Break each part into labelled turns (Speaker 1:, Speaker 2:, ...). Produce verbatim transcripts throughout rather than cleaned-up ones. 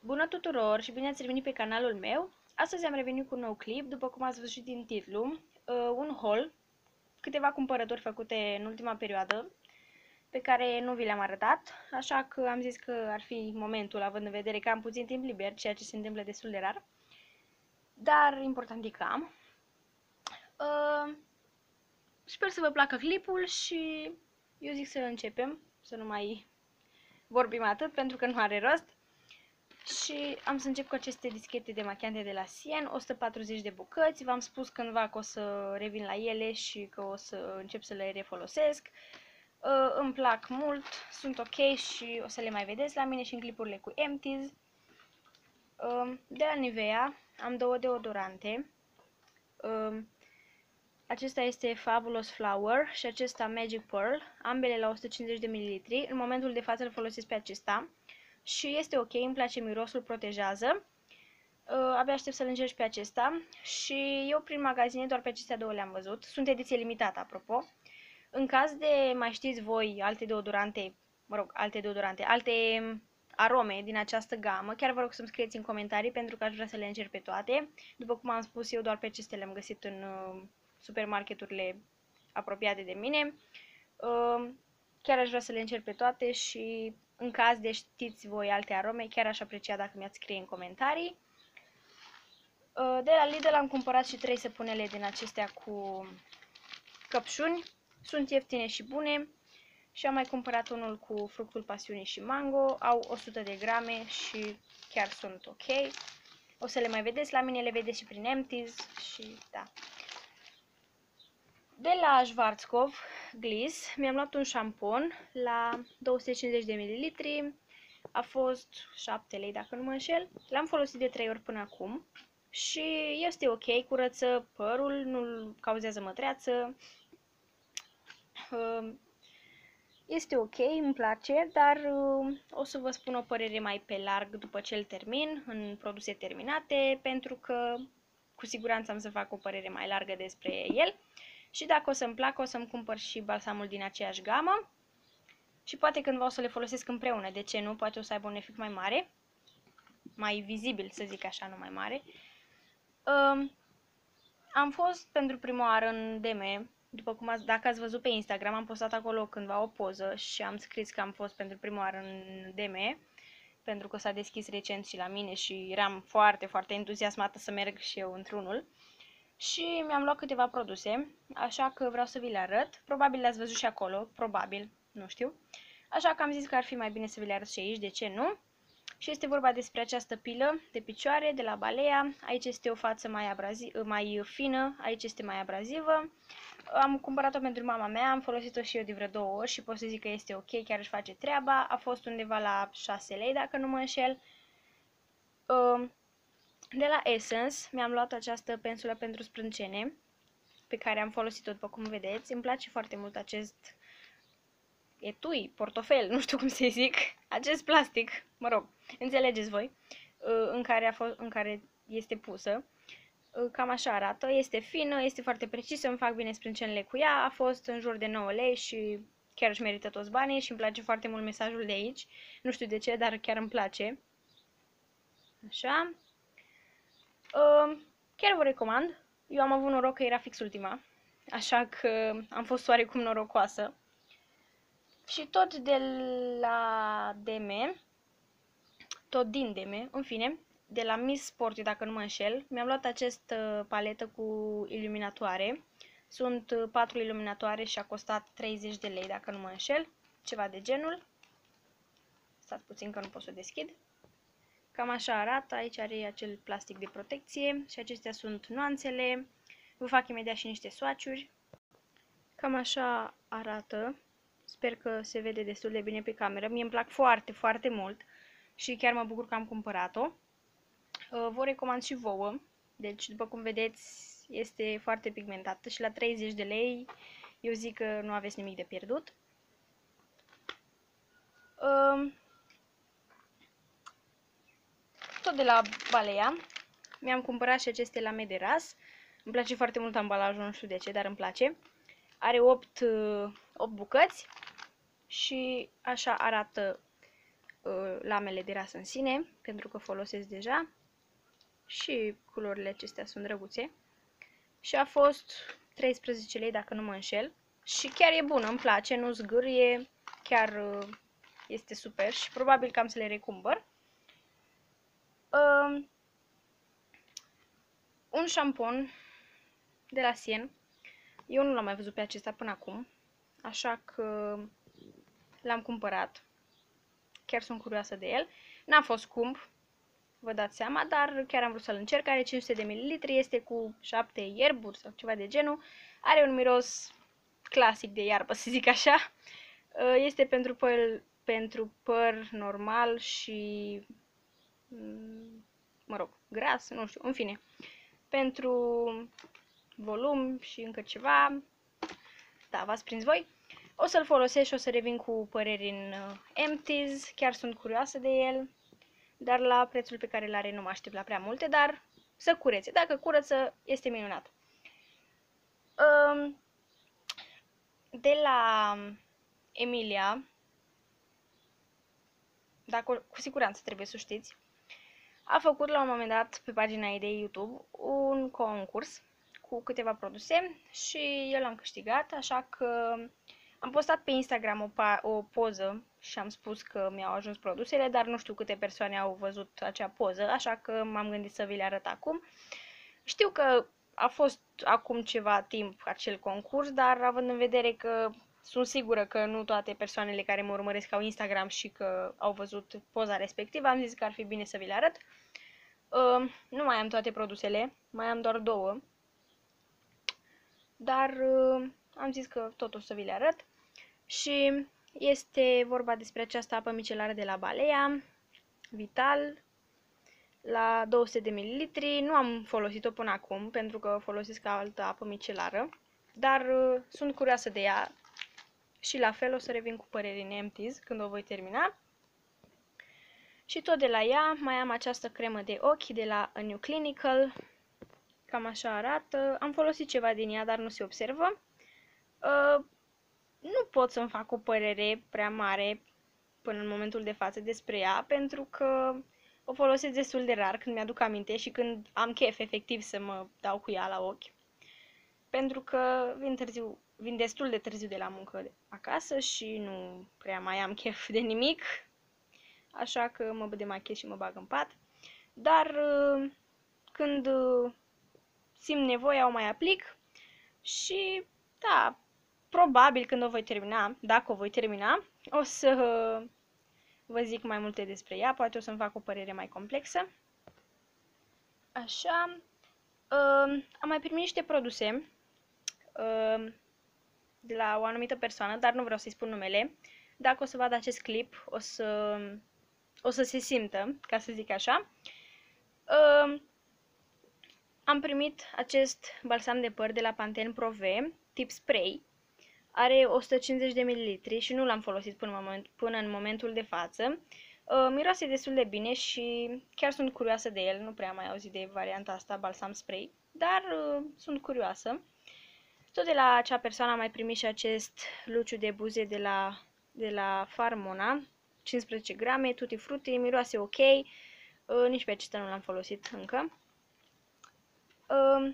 Speaker 1: Bună tuturor și bine ați revenit pe canalul meu. Astăzi am revenit cu un nou clip, după cum ați văzut din titlu, uh, un haul, câteva cumpărături făcute în ultima perioadă, pe care nu vi le-am arătat, așa că am zis că ar fi momentul, având în vedere că am puțin timp liber, ceea ce se întâmplă destul de rar, dar important e că am. Uh, sper să vă placă clipul și eu zic să începem, să nu mai vorbim atât, pentru că nu are rost. Și am să încep cu aceste dischete demachiante de la Sien, o sută patruzeci de bucăți. V-am spus cândva că o să revin la ele și că o să încep să le refolosesc. Uh, îmi plac mult, sunt ok și o să le mai vedeți la mine și în clipurile cu Empties. Uh, de la Nivea am două deodorante. Uh, acesta este Fabulous Flower și acesta Magic Pearl, ambele la o sută cincizeci de mililitri. În momentul de față îl folosesc pe acesta și este ok, îmi place mirosul, protejează. Uh, abia aștept să-l încerci pe acesta și eu prin magazine doar pe acestea două le-am văzut. Sunt ediție limitată, apropo. În caz de mai știți voi alte deodorante, mă rog, alte deodorante, alte arome din această gamă, chiar vă rog să-mi scrieți în comentarii pentru că aș vrea să le încerc pe toate. După cum am spus, eu doar pe acestea le-am găsit în uh, supermarketurile apropiate de mine. Uh, chiar aș vrea să le încerc pe toate și în caz de știți voi alte arome, chiar aș aprecia dacă mi-ați scrie în comentarii. De la Lidl am cumpărat și trei săpunele din acestea cu căpșuni. Sunt ieftine și bune. Și am mai cumpărat unul cu fructul pasiunii și mango. Au o sută de grame și chiar sunt ok. O să le mai vedeți la mine, le vedeți și prin Empties și da. De la Schwarzkopf Gliss mi-am luat un șampon la două sute cincizeci de mililitri. A fost șapte lei dacă nu mă înșel. L-am folosit de trei ori până acum. Și este ok, curăță părul, nu cauzează mătreață, este ok, îmi place, dar o să vă spun o părere mai pe larg după ce îl termin, în produse terminate, pentru că cu siguranță am să fac o părere mai largă despre el. Și dacă o să-mi placă, o să-mi cumpăr și balsamul din aceeași gamă și poate cândva o să le folosesc împreună, de ce nu, poate o să aibă un efect mai mare, mai vizibil să zic așa, nu mai mare. Um, am fost pentru prima oară în D M, după cum ați, dacă ați văzut pe Instagram, am postat acolo cândva o poză și am scris că am fost pentru prima oară în D M, pentru că s-a deschis recent și la mine și eram foarte, foarte entuziasmată să merg și eu într-unul. Și mi-am luat câteva produse, așa că vreau să vi le arăt. Probabil le-ați văzut și acolo, probabil, nu știu. Așa că am zis că ar fi mai bine să vi le arăt și aici, de ce nu? Și este vorba despre această pilă de picioare de la Balea. Aici este o față mai, abrazi mai fină, aici este mai abrazivă. Am cumpărat-o pentru mama mea, am folosit-o și eu de vreo două ori și pot să zic că este ok, chiar își face treaba. A fost undeva la șase lei, dacă nu mă înșel. De la Essence mi-am luat această pensulă pentru sprâncene, pe care am folosit-o după cum vedeți. Îmi place foarte mult acest etui, portofel, nu știu cum să zic, acest plastic, mă rog, înțelegeți voi, în care, a fost, în care este pusă. Cam așa arată, este fină, este foarte precisă, îmi fac bine sprâncenele cu ea, a fost în jur de nouă lei și chiar își merită toți banii și îmi place foarte mult mesajul de aici, nu știu de ce, dar chiar îmi place. Așa. Chiar vă recomand, eu am avut noroc că era fix ultima, așa că am fost oarecum norocoasă. Și tot de la D M, tot din D M, în fine, de la Miss Sporty, dacă nu mă înșel, mi-am luat această paletă cu iluminatoare. Sunt patru iluminatoare și a costat treizeci de lei, dacă nu mă înșel, ceva de genul. Stați puțin că nu pot să o deschid. Cam așa arată, aici are acel plastic de protecție și acestea sunt nuanțele. Vă fac imediat și niște swatch-uri. Cam așa arată. Sper că se vede destul de bine pe cameră. Mie îmi plac foarte, foarte mult și chiar mă bucur că am cumpărat-o. Vă recomand și vouă. Deci, după cum vedeți, este foarte pigmentată și la treizeci de lei eu zic că nu aveți nimic de pierdut. Tot de la Balea mi-am cumpărat și aceste lame de ras. Îmi place foarte mult ambalajul, nu știu de ce, dar îmi place. Are opt, opt bucăți și așa arată uh, lamele de rasă în sine, pentru că folosesc deja. Și culorile acestea sunt drăguțe. Și a fost treisprezece lei, dacă nu mă înșel. Și chiar e bună, îmi place, nu zgârie, chiar uh, este super și probabil că am să le recumpăr. Uh, un șampon de la Sien. Eu nu l-am mai văzut pe acesta până acum, așa că l-am cumpărat. Chiar sunt curioasă de el. N-a fost scump, vă dați seama, dar chiar am vrut să-l încerc. Are cinci sute de mililitri, este cu șapte ierburi sau ceva de genul. Are un miros clasic de iarbă, să zic așa. Este pentru păr, pentru păr normal și, mă rog, gras, nu știu, în fine. Pentru volum și încă ceva. Da, v-ați prins voi. O să-l folosesc și o să revin cu păreri în Empties. Chiar sunt curioasă de el. Dar la prețul pe care îl are nu mă aștept la prea multe, dar să curețe. Dacă curăță, este minunat. De la Emilia, dacă cu siguranță trebuie să știți, a făcut la un moment dat pe pagina ei de YouTube un concurs cu câteva produse și eu l-am câștigat, așa că am postat pe Instagram o, o poză și am spus că mi-au ajuns produsele, dar nu știu câte persoane au văzut acea poză, așa că m-am gândit să vi le arăt acum. Știu că a fost acum ceva timp acel concurs, dar având în vedere că sunt sigură că nu toate persoanele care mă urmăresc au Instagram și că au văzut poza respectivă, am zis că ar fi bine să vi le arăt. Uh, nu mai am toate produsele, mai am doar două, dar uh, am zis că tot o să vi le arăt. Și este vorba despre această apă micelară de la Balea, Vital, la două sute de mililitri. Nu am folosit-o până acum, pentru că folosesc altă apă micelară, dar uh, sunt curioasă de ea și la fel o să revin cu păreri în Empties când o voi termina. Și tot de la ea mai am această cremă de ochi de la A New Clinical, cam așa arată. Am folosit ceva din ea, dar nu se observă. Uh, nu pot să-mi fac o părere prea mare până în momentul de față despre ea, pentru că o folosesc destul de rar când mi-aduc aminte și când am chef efectiv să mă dau cu ea la ochi. Pentru că vin, târziu, vin destul de târziu de la muncă acasă și nu prea mai am chef de nimic, așa că mă demachez și mă bag în pat. Dar când simt nevoia o mai aplic și da, probabil când o voi termina, dacă o voi termina, o să vă zic mai multe despre ea, poate o să-mi fac o părere mai complexă. Așa, uh, am mai primit niște produse uh, de la o anumită persoană, dar nu vreau să-i spun numele. Dacă o să vadă acest clip, o să, o să se simtă, ca să zic așa. Uh, am primit acest balsam de păr de la Pantene Pro V, tip spray. Are o sută cincizeci de mililitri și nu l-am folosit până în, moment, până în momentul de față. Uh, miroase destul de bine și chiar sunt curioasă de el. Nu prea am mai auzit de varianta asta, balsam spray, dar uh, sunt curioasă. Tot de la acea persoană am mai primit și acest luciu de buze de la, de la Farmona, cincisprezece grame, tutti frutti, miroase ok. Uh, nici pe acesta nu l-am folosit încă. Uh,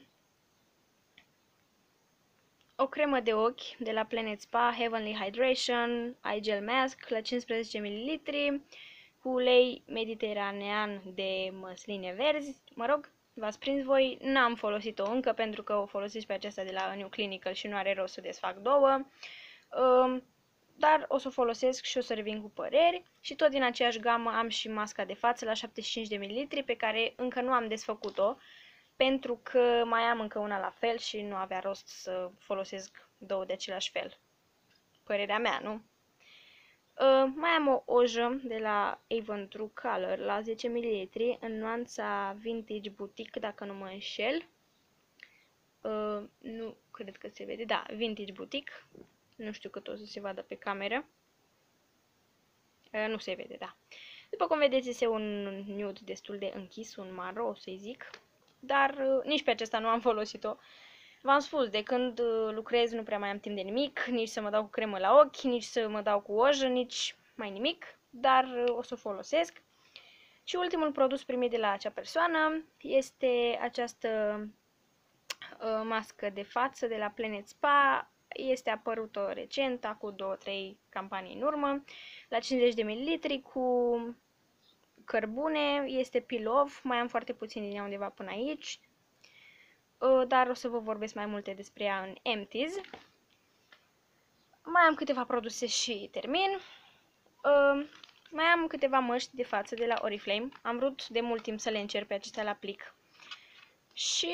Speaker 1: O cremă de ochi de la Planet Spa, Heavenly Hydration, Eye Gel Mask la cincisprezece mililitri, cu ulei mediteranean de măsline verzi. Mă rog, v-ați prins voi, n-am folosit-o încă pentru că o folosesc pe aceasta de la A New Clinical și nu are rost să desfac două. Dar o să o folosesc și o să revin cu păreri. Și tot din aceeași gamă am și masca de față la șaptezeci și cinci de mililitri pe care încă nu am desfăcut-o, pentru că mai am încă una la fel și nu avea rost să folosesc două de același fel. Părerea mea, nu? Uh, mai am o ojă de la Avon True Color la zece mililitri în nuanța Vintage Boutique, dacă nu mă înșel. Uh, nu cred că se vede. Da, Vintage Boutique. Nu știu cât o să se vadă pe cameră. Uh, nu se vede, da. După cum vedeți, este un nude destul de închis, un maro, să-i zic. Dar uh, nici pe acesta nu am folosit-o. V-am spus, de când uh, lucrez nu prea mai am timp de nimic, nici să mă dau cu cremă la ochi, nici să mă dau cu ojă, nici mai nimic. dar o să o folosesc. Și ultimul produs primit de la acea persoană este această uh, mască de față de la Planet Spa. Este apărută recent, acum două trei campanii în urmă, la cincizeci de mililitri cu cărbune. Este peel-off, mai am foarte puțin din ea undeva până aici, uh, dar o să vă vorbesc mai multe despre ea în Empties. Mai am câteva produse și termin. Uh, mai am câteva măști de față de la Oriflame. Am vrut de mult timp să le încerc pe acestea la plic. Și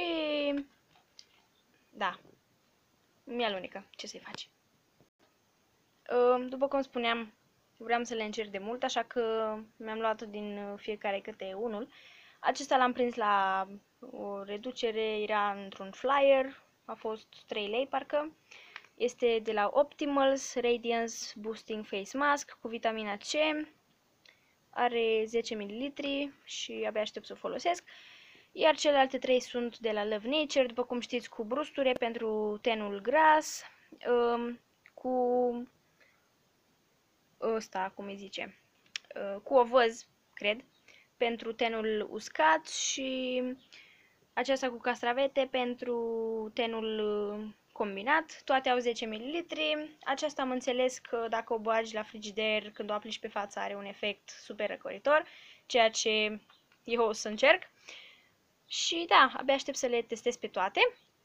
Speaker 1: da, mi-alunecă, ce să-i faci. Uh, după cum spuneam, vreau să le încerc de mult, așa că mi-am luat din fiecare câte unul. Acesta l-am prins la o reducere, era într-un flyer, a fost trei lei parcă. Este de la Optimals Radiance Boosting Face Mask cu vitamina C. Are zece mililitri și abia aștept să o folosesc. Iar celelalte trei sunt de la Love Nature, după cum știți, cu brusture pentru tenul gras, cu ăsta, cum îi zice, cu ovăz, cred, pentru tenul uscat și aceasta cu castravete pentru tenul combinat. Toate au zece mililitri. Aceasta am înțeles că dacă o bagi la frigider, când o aplici pe față, are un efect super răcoritor, ceea ce eu o să încerc. Și da, abia aștept să le testez pe toate.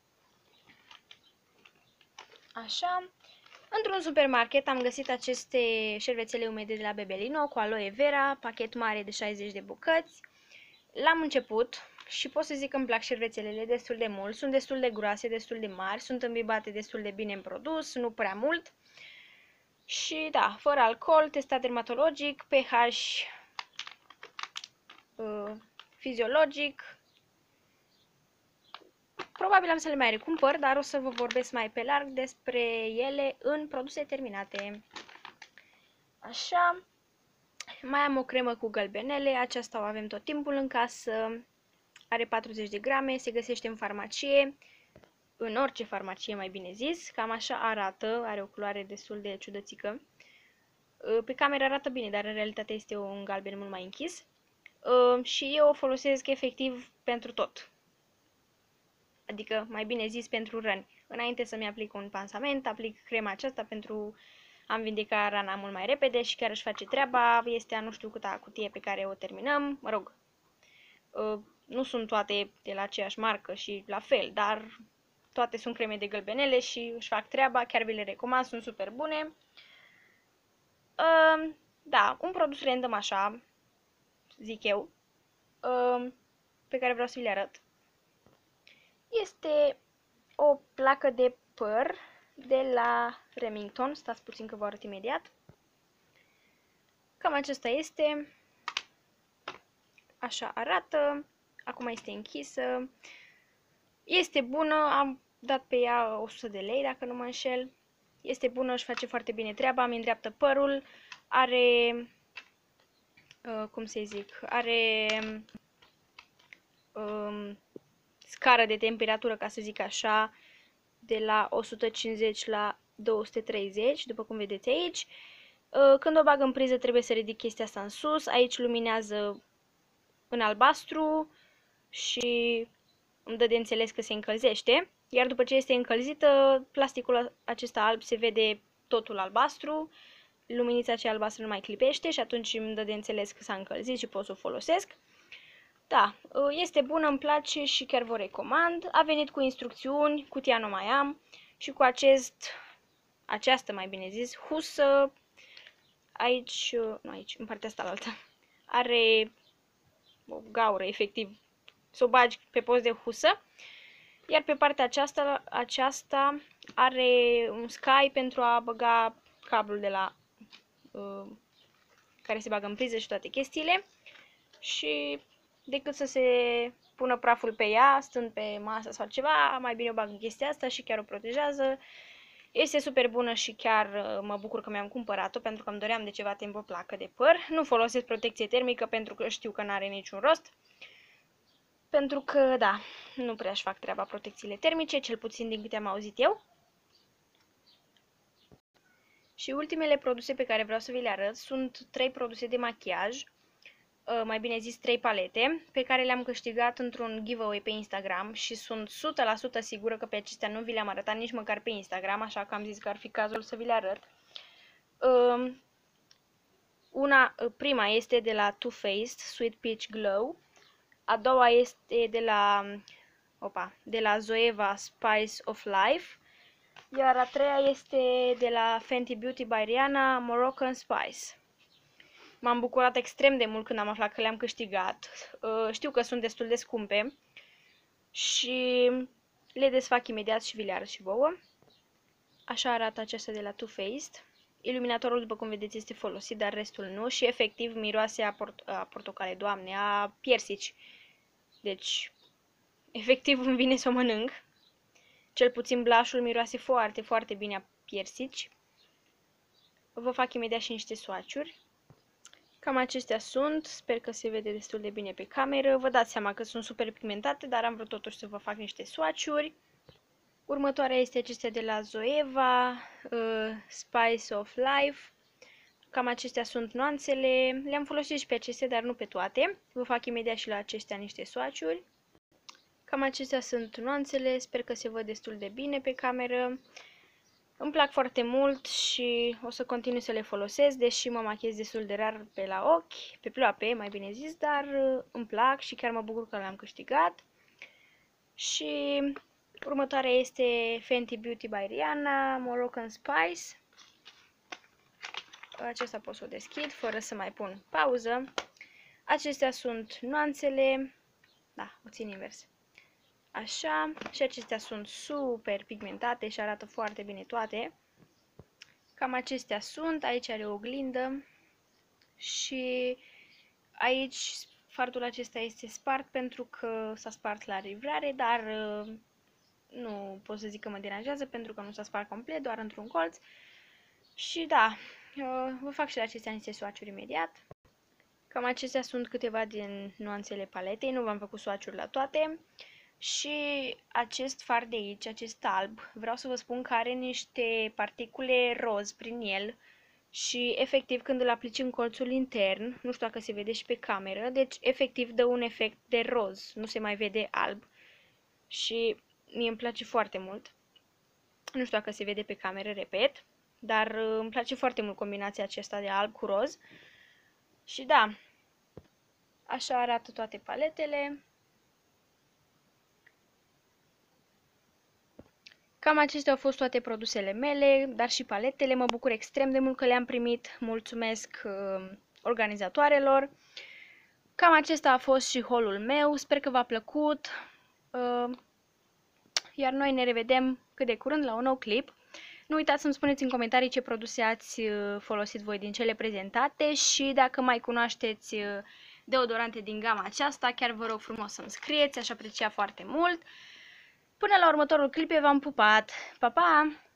Speaker 1: Așa. Într-un supermarket am găsit aceste șervețele umede de la Bebelino cu aloe vera, pachet mare de șaizeci de bucăți. L-am început și pot să zic că îmi plac șervețelele destul de mult. Sunt destul de groase, destul de mari, sunt îmbibate destul de bine în produs, nu prea mult. Și da, fără alcool, testat dermatologic, pH uh, fiziologic. Probabil am să le mai recumpăr, dar o să vă vorbesc mai pe larg despre ele în produse terminate. Așa, mai am o cremă cu gălbenele, aceasta o avem tot timpul în casă, are patruzeci de grame, se găsește în farmacie, în orice farmacie mai bine zis, cam așa arată, are o culoare destul de ciudățică. Pe cameră arată bine, dar în realitate este un galben mult mai închis și eu o folosesc efectiv pentru tot. Adică, mai bine zis, pentru răni. Înainte să-mi aplic un pansament, aplic crema aceasta pentru a-mi vindeca rana mult mai repede și chiar își face treaba. Este a nu știu câta cutie pe care o terminăm. Mă rog, nu sunt toate de la aceeași marcă și la fel, dar toate sunt creme de gălbenele și își fac treaba. Chiar vi le recomand, sunt super bune. Da, un produs random așa, zic eu, pe care vreau să vi le arăt. Este o placă de păr de la Remington. Stați puțin că vă arăt imediat. Cam acesta este. Așa arată. Acum este închisă. Este bună. Am dat pe ea o sută de lei, dacă nu mă înșel. Este bună, își face foarte bine treaba. Îmi îndreaptă părul. Are... Uh, cum să zic? Are... Um, scară de temperatură, ca să zic așa, de la o sută cincizeci la două sute treizeci, după cum vedeți aici. Când o bag în priză trebuie să ridic chestia asta în sus, aici luminează în albastru și îmi dă de înțeles că se încălzește, iar după ce este încălzită, plasticul acesta alb se vede totul albastru, luminița aceea albastră nu mai clipește și atunci îmi dă de înțeles că s-a încălzit și pot să o folosesc. Da, este bună, îmi place și chiar vă recomand. A venit cu instrucțiuni, cutia nu mai am și cu acest, această mai bine zis, husă, aici, nu aici, în partea asta altă, are o gaură efectiv, să o bagi pe post de husă, iar pe partea aceasta, aceasta are un scai pentru a băga cablul de la, uh, care se bagă în priză și toate chestiile și... decât să se pună praful pe ea, stând pe masă sau ceva, mai bine o bag în chestia asta și chiar o protejează. Este super bună și chiar mă bucur că mi-am cumpărat-o, pentru că îmi doream de ceva timp o placă de păr. Nu folosesc protecție termică pentru că știu că n-are niciun rost. Pentru că, da, nu prea își fac treaba protecțiile termice, cel puțin din câte am auzit eu. Și ultimele produse pe care vreau să vi le arăt sunt trei produse de machiaj, mai bine zis trei palete, pe care le-am câștigat într-un giveaway pe Instagram și sunt o sută la sută sigură că pe acestea nu vi le-am arătat nici măcar pe Instagram, așa că am zis că ar fi cazul să vi le arăt. Una, prima este de la Too Faced Sweet Peach Glow, a doua este de la, opa, de la Zoeva Spice of Life, iar a treia este de la Fenty Beauty by Rihanna Moroccan Spice. M-am bucurat extrem de mult când am aflat că le-am câștigat. Știu că sunt destul de scumpe și le desfac imediat și vi le arăt și vouă. Așa arată aceasta de la Too Faced. Iluminatorul, după cum vedeți, este folosit, dar restul nu și efectiv miroase a, port a portocale, doamne, a piersici. Deci, efectiv îmi vine să o mănânc. Cel puțin blush-ul miroase foarte, foarte bine a piersici. Vă fac imediat și niște swatch-uri. Cam acestea sunt, sper că se vede destul de bine pe cameră. Vă dați seama că sunt super pigmentate, dar am vrut totuși să vă fac niște swatch-uri. Următoarea este acestea de la Zoeva, uh, Spice of Life. Cam acestea sunt nuanțele. Le-am folosit și pe acestea, dar nu pe toate. Vă fac imediat și la acestea niște swatch-uri. Cam acestea sunt nuanțele, sper că se văd destul de bine pe cameră. Îmi plac foarte mult și o să continui să le folosesc, deși mă machiez destul de rar pe la ochi, pe ploape, mai bine zis, dar îmi plac și chiar mă bucur că le-am câștigat. Și următoarea este Fenty Beauty by Rihanna Moroccan Spice. Acesta pot să o deschid fără să mai pun pauză. Acestea sunt nuanțele, da, o țin invers. Așa, și acestea sunt super pigmentate și arată foarte bine toate. Cam acestea sunt, aici are o oglindă și aici fardul acesta este spart pentru că s-a spart la livrare, dar nu pot să zic că mă deranjează pentru că nu s-a spart complet, doar într-un colț. Și da, vă fac și la acestea niște swatch-uri imediat. Cam acestea sunt câteva din nuanțele paletei, nu v-am făcut swatch-uri la toate. Și acest far de aici, acest alb, vreau să vă spun că are niște particule roz prin el și efectiv când îl aplici în colțul intern, nu știu dacă se vede și pe cameră, deci efectiv dă un efect de roz, nu se mai vede alb și mie îmi place foarte mult. Nu știu dacă se vede pe cameră, repet, dar îmi place foarte mult combinația aceasta de alb cu roz. Și da, așa arată toate paletele. Cam acestea au fost toate produsele mele, dar și paletele. Mă bucur extrem de mult că le-am primit. Mulțumesc uh, organizatoarelor. Cam acesta a fost și haul-ul meu. Sper că v-a plăcut. Uh, iar noi ne revedem cât de curând la un nou clip. Nu uitați să-mi spuneți în comentarii ce produse ați folosit voi din cele prezentate și dacă mai cunoașteți deodorante din gama aceasta, chiar vă rog frumos să-mi scrieți, aș aprecia foarte mult. Până la următorul clip, v-am pupat! Pa, pa!